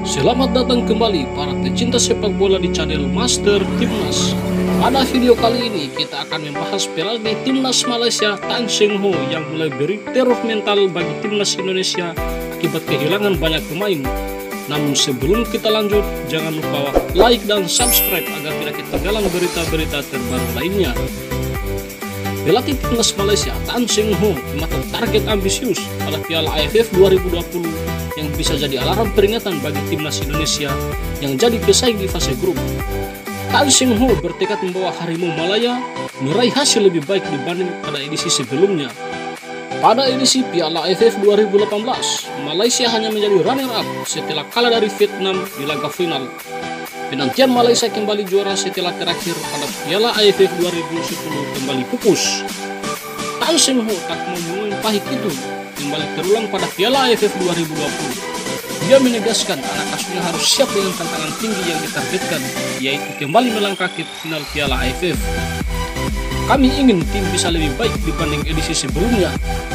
Selamat datang kembali para pecinta sepak bola di channel Master Timnas. Pada video kali ini kita akan membahas pelatih Timnas Malaysia Tan Seng Ho yang mulai beri teror mental bagi Timnas Indonesia akibat kehilangan banyak pemain. Namun sebelum kita lanjut, jangan lupa like dan subscribe agar tidak ketinggalan berita-berita terbaru lainnya. Pelatih Timnas Malaysia Tan Seng Ho mematok target ambisius pada Piala AFF 2020 yang bisa jadi alarm peringatan bagi Timnas Indonesia yang jadi pesaing di fase grup. Tan Seng Ho bertekad membawa Harimau Malaya meraih hasil lebih baik dibanding pada edisi sebelumnya. Pada edisi Piala AFF 2018, Malaysia hanya menjadi runner-up setelah kalah dari Vietnam di laga final. Penantian Malaysia kembali juara setelah terakhir pada Piala AFF 2010 kembali pupus. Tan Seng Ho tak mau mengulang pahit itu kembali terulang pada Piala AFF 2020. Dia menegaskan anak asuhnya harus siap dengan tantangan tinggi yang ditargetkan, yaitu kembali melangkah ke final Piala AFF. Kami ingin tim bisa lebih baik dibanding edisi sebelumnya.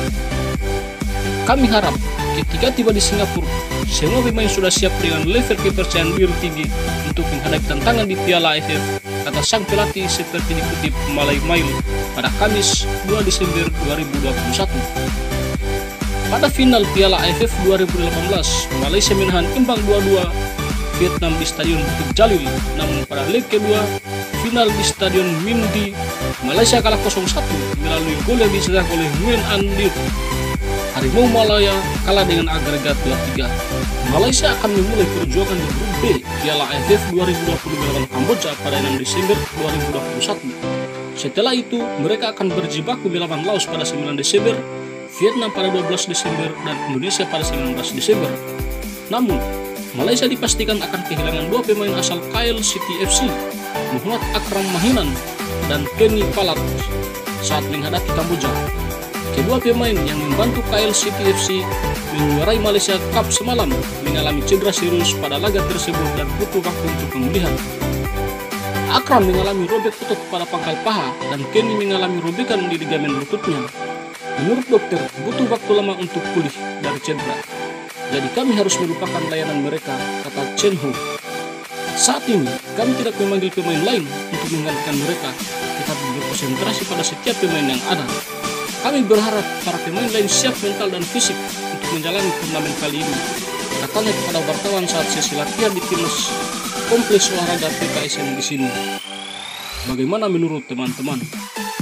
Kami harap ketika tiba di Singapura, semua pemain sudah siap dengan level kepercayaan diri tinggi untuk menghadapi tantangan di Piala AFF, kata sang pelatih seperti dikutip Malay Mail pada Kamis 2 Desember 2021. Pada final Piala AFF 2018, Malaysia menahan imbang 2-2 Vietnam di Stadion Bukit Jalil. Namun pada leg kedua final di Stadion Mimdi, Malaysia kalah 0-1 melalui gol yang dicetak oleh Nguyen An Lit. Harimau Malaya kalah dengan agregat 2-3. Malaysia akan memulai perjuangan di grup B Piala AFF 2020 melawan Kamboja pada 6 Desember 2021. Setelah itu, mereka akan berjibaku melawan Laos pada 9 Desember, Vietnam pada 12 Desember, dan Indonesia pada 19 Desember. Namun, Malaysia dipastikan akan kehilangan dua pemain asal Kyle City FC, Muhammad Akram Mahinan dan Kenny Palat, saat menghadapi Kamboja. Kedua pemain yang membantu Kyle City FC menjuarai Malaysia Cup semalam mengalami cedera serius pada laga tersebut dan butuh waktu untuk pemulihan. Akram mengalami robek otot pada pangkal paha dan Kenny mengalami robekan di ligamen lututnya. Menurut dokter, butuh waktu lama untuk pulih dari cedera. Jadi kami harus melupakan layanan mereka, kata Chen Ho. Saat ini, kami tidak memanggil pemain lain untuk menggantikan mereka, tetapi berkonsentrasi pada setiap pemain yang ada. Kami berharap para pemain lain siap mental dan fisik untuk menjalani turnamen kali ini, katanya kepada wartawan saat sesi latihan di Timnas Kompleks Olahraga PKSM di sini. Bagaimana menurut teman-teman?